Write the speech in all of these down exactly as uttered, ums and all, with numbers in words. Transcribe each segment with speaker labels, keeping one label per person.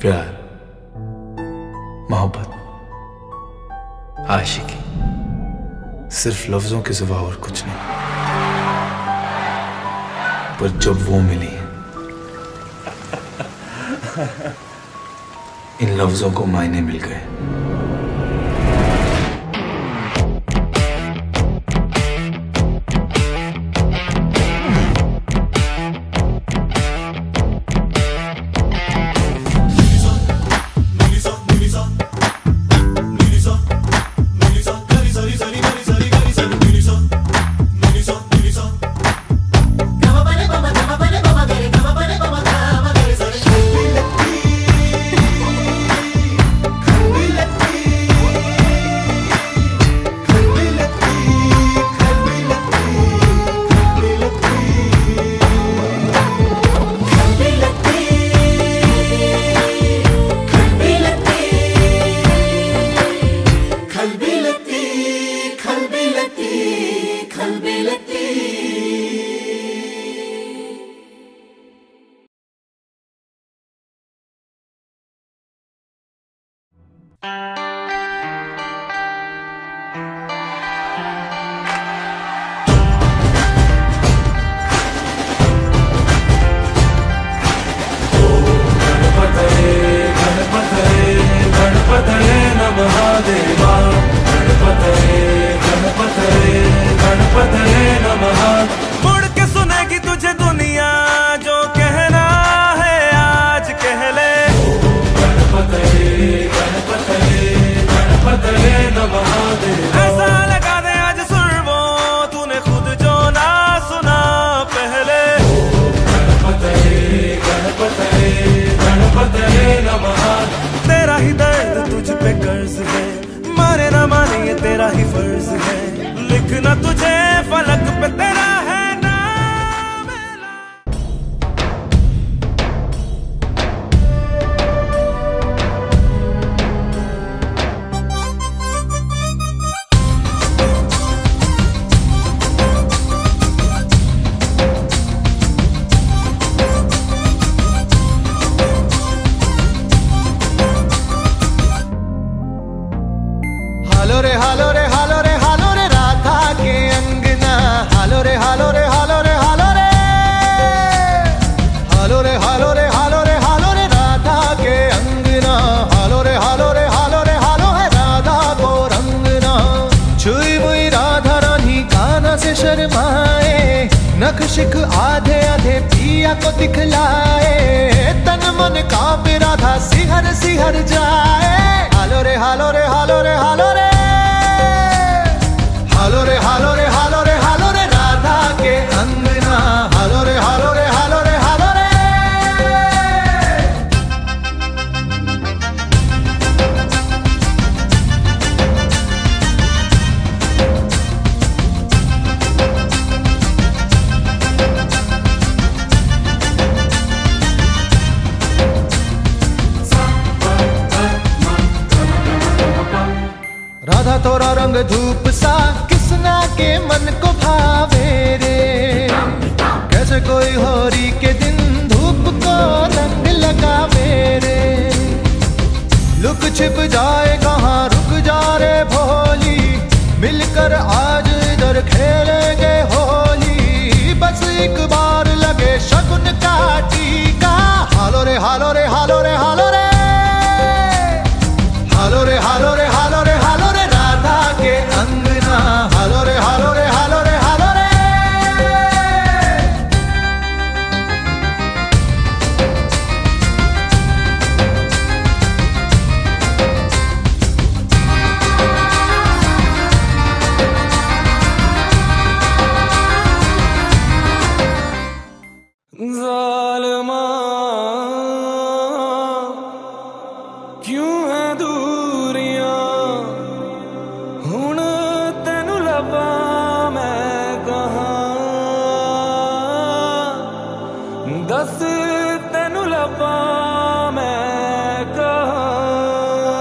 Speaker 1: प्यार, मोहब्बत, आशिकी सिर्फ लफ्जों के सिवा और कुछ नहीं। पर जब वो मिली इन लफ्जों को मायने मिल गए।
Speaker 2: मुड़ के सुनेगी तुझे दुनिया, जो कहना है आज कह ले। ऐसा लगा दे आज सुर वो, तूने खुद जो ना सुना पहले। तेरा ही दर्द तुझ पे कर्ज है, माने ना माने ये तेरा ही फर्ज है। लिखना तुझे फलक पे तेरा है नाम।
Speaker 3: हालो रे हालो रे हालो रे हालो रे राधा के अंगना। हालो रे हालो रे हालो रे हालो रे हालो रे हालो रे हालो रे हालो रे राधा के अंगना। हालो रे हालो रे हालो रे हालो है राधा को रंगना। छुई मुई राधा रानी काना से शर्माए, नख शिख आधे आधे पिया को दिखलाए। तन मन कांपे राधा सिहर सिहर जाए। हालो रे हालो रे हालो रे हालो रे हालो रे हालो रे हालो रे हालो रे राधा के अंगना। हालो रे हालो रे हालो रे हालो रे। राधा तोरा रंग धूप सा किसना के मन को भावे रे। कैसे कोई होरी के दिन धूप को रंग लगावे रे। लुक छिप जाए कहाँ रुक जा रे भोली, मिलकर आज इधर खेलेंगे होली। बस एक बार लगे शगुन का टीका। हालो रे हालो रे हालो रे हालो रे हालो रे हालो रे हालो रे हालो रे राधा के अंगना। हालो रे हालो रे हालो रे हालो रे।
Speaker 2: ज़ालिमा क्यों है दूरियां, हुण तेनू लभा मैं कहाँ। दस तेनू लभा मैं कहाँ।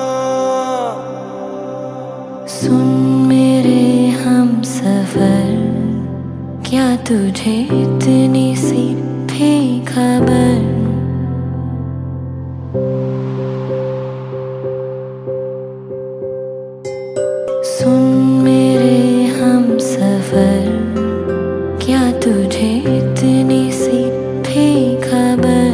Speaker 4: सुन मेरे हम सफर, क्या तुझे इतनी सी भी खबर क्या तुझे इतनी सी भी खबर?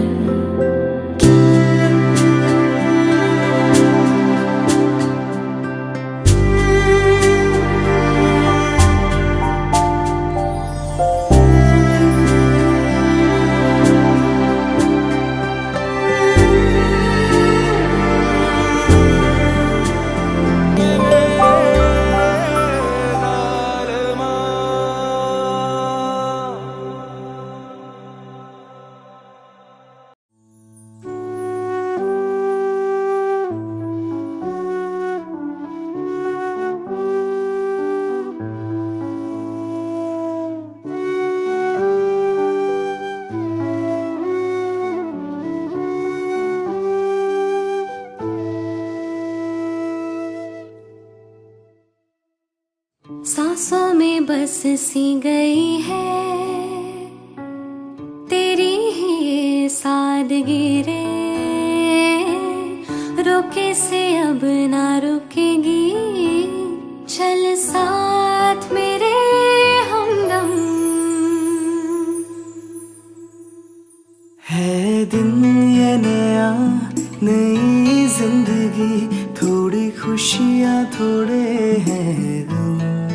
Speaker 5: सांसों में बस सी गई है तेरी ही ये सादगी रे, रोके से अब ना रुकेगी, चल साथ मेरे हमदम।
Speaker 2: है दिन ये नया नई जिंदगी, थोड़ी खुशियाँ थोड़े हैं गम,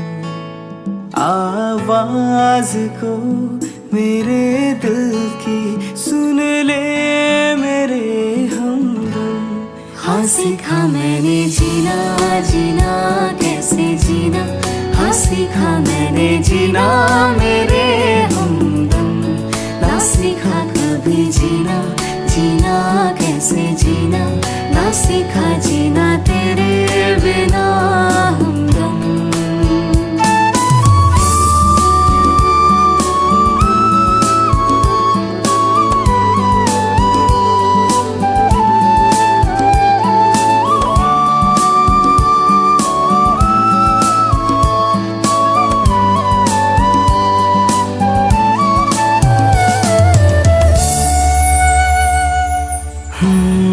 Speaker 2: आवाज को मेरे दिल की सुन ले मेरे हमदम।
Speaker 5: हाँ सीखा मैंने जीना जीना कैसे जीना, हाँ सीखा मैंने जीना मेरे हमदम। ना सीखा कभी जीना जीना कैसे जीना, ना सीखा जीना तेरे बिना हमदम।
Speaker 2: Hmm.